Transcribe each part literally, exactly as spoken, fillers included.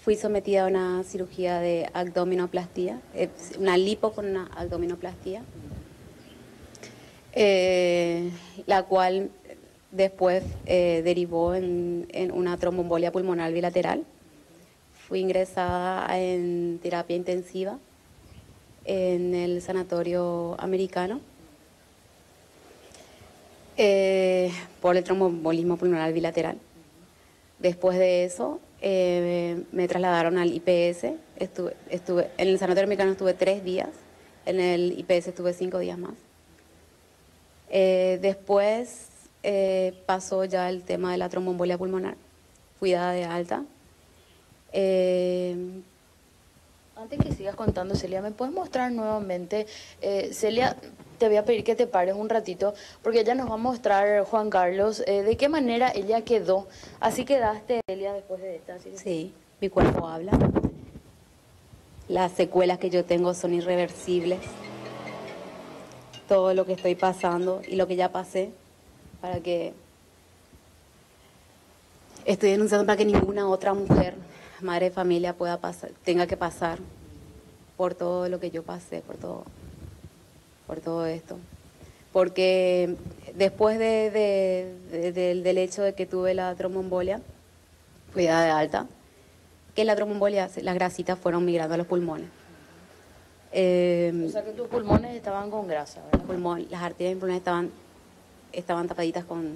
fui sometida a una cirugía de abdominoplastía, eh, una lipo con una abdominoplastía, eh, la cual después eh, derivó en, en una tromboembolia pulmonar bilateral. Fui ingresada en terapia intensiva en el sanatorio americano eh, por el tromboembolismo pulmonar bilateral. Después de eso eh, me trasladaron al I P S. Estuve, estuve, en el sanatorio americano estuve tres días, en el I P S estuve cinco días más. Eh, después eh, pasó ya el tema de la tromboembolia pulmonar. Fui dada de alta. Eh, Antes que sigas contando, Celia, ¿me puedes mostrar nuevamente? Eh, Celia, te voy a pedir que te pares un ratito, porque ella nos va a mostrar, Juan Carlos, eh, de qué manera ella quedó. Así quedaste, Celia, después de esta cirugía. sí, mi cuerpo habla. Las secuelas que yo tengo son irreversibles. Todo lo que estoy pasando y lo que ya pasé, para que estoy denunciando para que ninguna otra mujer, madre de familia, pueda pasar, tenga que pasar por todo lo que yo pasé, por todo, por todo esto. Porque después de, de, de, de, del hecho de que tuve la tromboembolia, fui dada de alta, que la tromboembolia, las grasitas fueron migrando a los pulmones. Eh, o sea que tus pulmones estaban con grasa, ¿verdad? Pulmón, las arterias pulmonares estaban, estaban tapaditas con...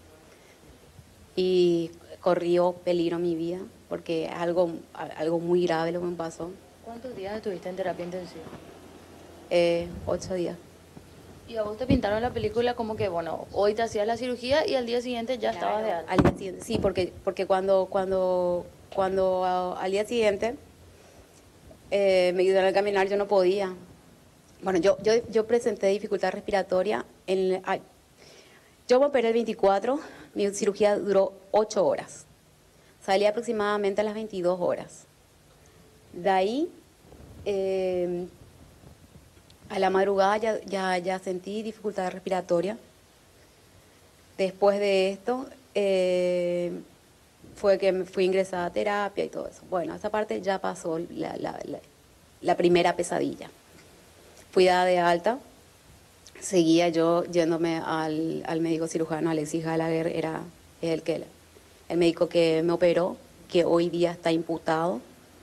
Y corrió peligro mi vida, porque es algo, algo muy grave lo que me pasó. ¿Cuántos días estuviste en terapia intensiva? Eh, ocho días. Y a vos te pintaron la película como que, bueno, hoy te hacías la cirugía y al día siguiente ya Claro, estabas de alta. Al día siguiente, sí, porque, porque cuando, cuando, cuando uh, al día siguiente eh, me ayudaron a caminar, yo no podía. Bueno, yo, yo, yo presenté dificultad respiratoria. En, ay, yo me operé el veinticuatro, mi cirugía duró ocho horas. Salí aproximadamente a las veintidós horas. De ahí, eh, a la madrugada ya, ya, ya sentí dificultad respiratoria. Después de esto, eh, fue que me fui ingresada a terapia y todo eso. Bueno, esa parte ya pasó la, la, la, la primera pesadilla. Fui dada de alta, seguía yo yéndome al, al médico cirujano, Alexis Gallagher, era el, que, el médico que me operó, que hoy día está imputado.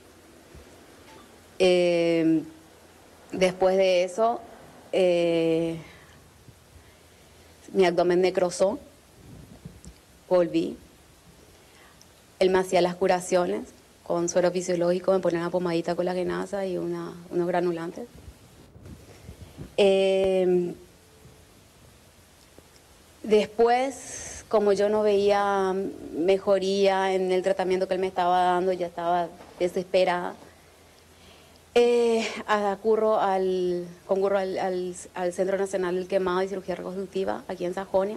Eh, después de eso, eh, mi abdomen necrosó, volví. Él me hacía las curaciones con suero fisiológico, me ponía una pomadita colagenasa y una, unos granulantes. Eh, después, como yo no veía mejoría en el tratamiento que él me estaba dando, ya estaba desesperada, eh, acurro al, concurro al, al, al Centro Nacional del Quemado y Cirugía Reconstructiva, aquí en Sajonia,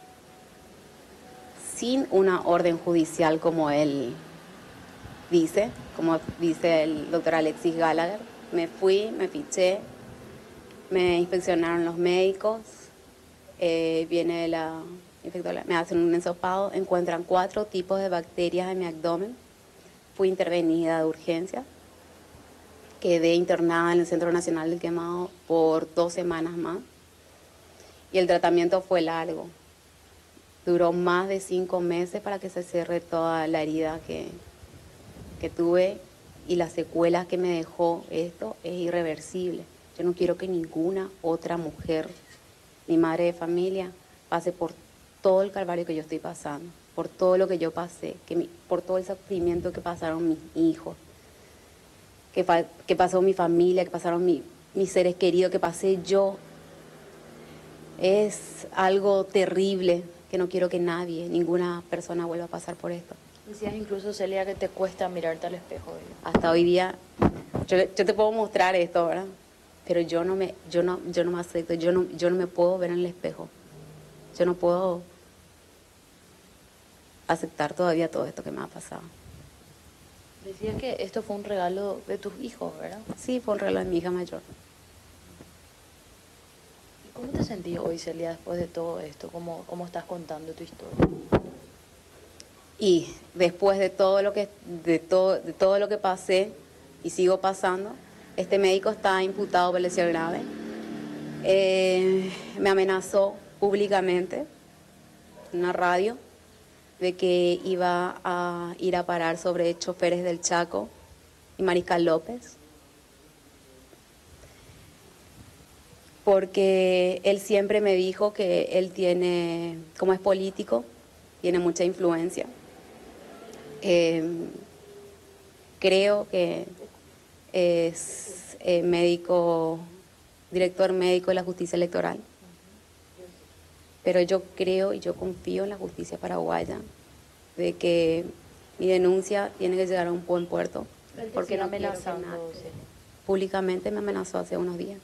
sin una orden judicial como él dice, como dice el doctor Alexis Gallagher. Me fui, me fiché, me inspeccionaron los médicos, eh, viene la infectora, me hacen un ensopado, encuentran cuatro tipos de bacterias en mi abdomen. Fui intervenida de urgencia, quedé internada en el Centro Nacional del Quemado por dos semanas más y el tratamiento fue largo. Duró más de cinco meses para que se cierre toda la herida que, que tuve, y las secuelas que me dejó esto es irreversible. Yo no quiero que ninguna otra mujer, ni madre de familia, pase por todo el calvario que yo estoy pasando, por todo lo que yo pasé, que mi, por todo el sufrimiento que pasaron mis hijos, que, que pasó mi familia, que pasaron mi, mis seres queridos, que pasé yo. Es algo terrible, que no quiero que nadie, ninguna persona vuelva a pasar por esto. Decías incluso, Celia, que te cuesta mirarte al espejo. ¿Verdad? Hasta hoy día, yo, yo te puedo mostrar esto, ¿verdad? Pero yo no me, yo no, yo no me acepto, yo no, yo no me puedo ver en el espejo. Yo no puedo aceptar todavía todo esto que me ha pasado. Decías que esto fue un regalo de tus hijos, ¿verdad? Sí, fue un regalo de mi hija mayor. ¿Cómo te sentís hoy, Celia, después de todo esto? ¿Cómo, cómo estás contando tu historia? Y después de todo lo que, de todo, de todo lo que pasé y sigo pasando, este médico está imputado por lesión grave. Eh, me amenazó públicamente en una radio de que iba a ir a parar sobre choferes del Chaco y Mariscal López, porque él siempre me dijo que él tiene, como es político, tiene mucha influencia. Eh, creo que es eh, médico, director médico de la justicia electoral, pero yo creo y yo confío en la justicia paraguaya de que mi denuncia tiene que llegar a un buen puerto, porque no quiero que nadie- públicamente me amenazó hace unos días.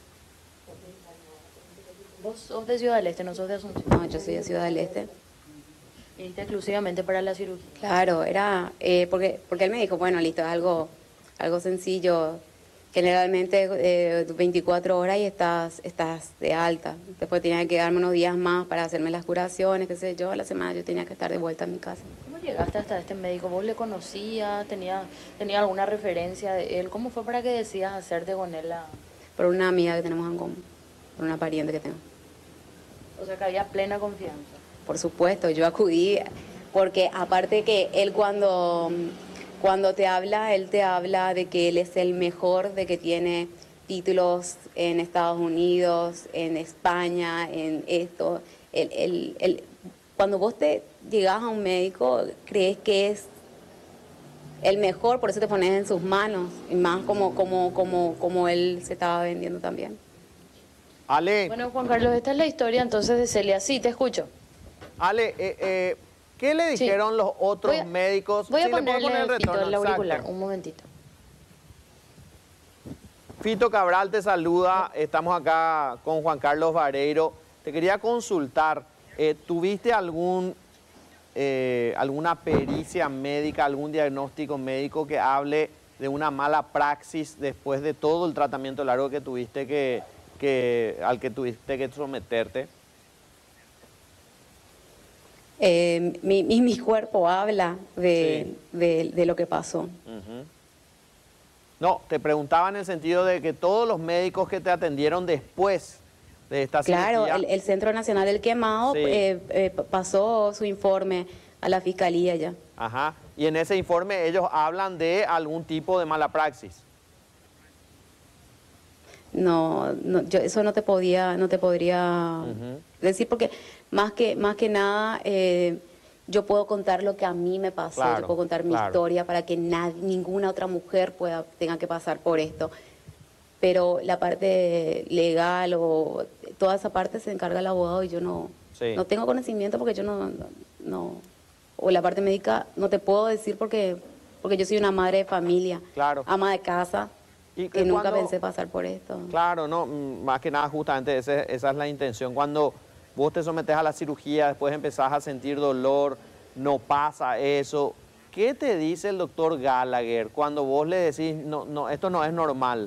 Vos sos de Ciudad del Este, no sos de Asunción. No, yo soy de Ciudad del Este. Viniste exclusivamente para la cirugía. Claro, era eh, porque porque él me dijo, bueno, listo, es algo algo sencillo. Generalmente eh, veinticuatro horas y estás estás de alta. Después tenía que quedarme unos días más para hacerme las curaciones, qué sé yo. A la semana yo tenía que estar de vuelta a mi casa. ¿Cómo llegaste hasta este médico? ¿Vos le conocías? ¿Tenía, tenía alguna referencia de él? ¿Cómo fue para que decidas hacerte con él la...? Por una amiga que tenemos en común, por una pariente que tengo. O sea, que había plena confianza. Por supuesto, yo acudí porque aparte que él cuando, cuando te habla, él te habla de que él es el mejor, de que tiene títulos en Estados Unidos, en España, en esto. El, el, el, cuando vos te llegas a un médico, crees que es el mejor, por eso te pones en sus manos, y más como, como, como, como él se estaba vendiendo también. Ale, Bueno, Juan Carlos, esta es la historia entonces de Celia. Sí, te escucho. Ale, eh, eh, ¿qué le Sí. dijeron los otros Voy a- médicos? Voy a Sí, le puedo ponerle poner el, Fito, retorno, el auricular, exacto. un momentito. Fito Cabral te saluda, estamos acá con Juan Carlos Vareiro. Te quería consultar, eh, ¿tuviste algún, eh, alguna pericia médica, algún diagnóstico médico que hable de una mala praxis después de todo el tratamiento largo que tuviste que, que, al que tuviste que someterte? Eh, mi, mi, mi cuerpo habla de, Sí. de, de lo que pasó. Ujú. No, te preguntaba en el sentido de que todos los médicos que te atendieron después de esta Claro, cirugía... el, el Centro Nacional del Quemado Sí. eh, eh, pasó su informe a la Fiscalía ya. Ajá. Y en ese informe ellos hablan de algún tipo de mala praxis. No, no, yo eso no te podía, no te podría Ujú. decir porque más que más que nada eh, yo puedo contar lo que a mí me pasó, Claro, yo puedo contar mi claro. historia para que nadie, ninguna otra mujer pueda tenga que pasar por esto. Pero la parte legal o toda esa parte se encarga el abogado y yo no Sí. no tengo conocimiento porque yo no, no no o la parte médica no te puedo decir porque porque yo soy una madre de familia, Claro. ama de casa. Y Que nunca cuando- pensé pasar por esto. Claro, no, mm, más que nada justamente ese- esa es la intención. Cuando vos te sometes a la cirugía, después empezás a sentir dolor, no pasa eso. ¿Qué te dice el doctor Gallagher cuando vos le decís, no, no, esto no es normal?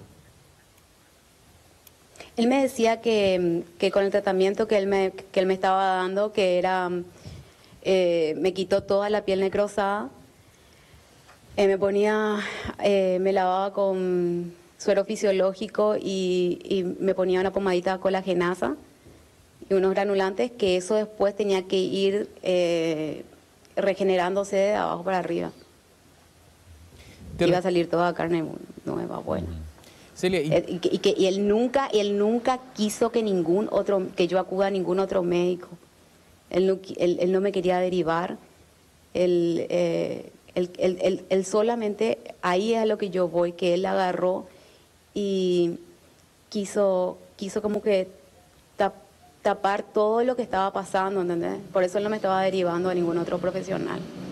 Él me decía que, que con el tratamiento que él me, que él me estaba dando, que era, eh, me quitó toda la piel necrosada, eh, me ponía, eh, me lavaba con suero fisiológico y, y me ponía una pomadita colagenasa y unos granulantes, que eso después tenía que ir eh, regenerándose de abajo para arriba. Te- Iba a salir toda carne nueva, buena. Celia, y- Eh, Y, que, y que- y él nunca, él nunca quiso que ningún otro, que yo acuda a ningún otro médico. Él no, qui- él, él no me quería derivar. Él, eh, él, él- él- él solamente, ahí es a lo que yo voy, que él agarró y quiso, quiso como que tap- tapar todo lo que estaba pasando, ¿entendés? Por eso él no me estaba derivando a ningún otro profesional.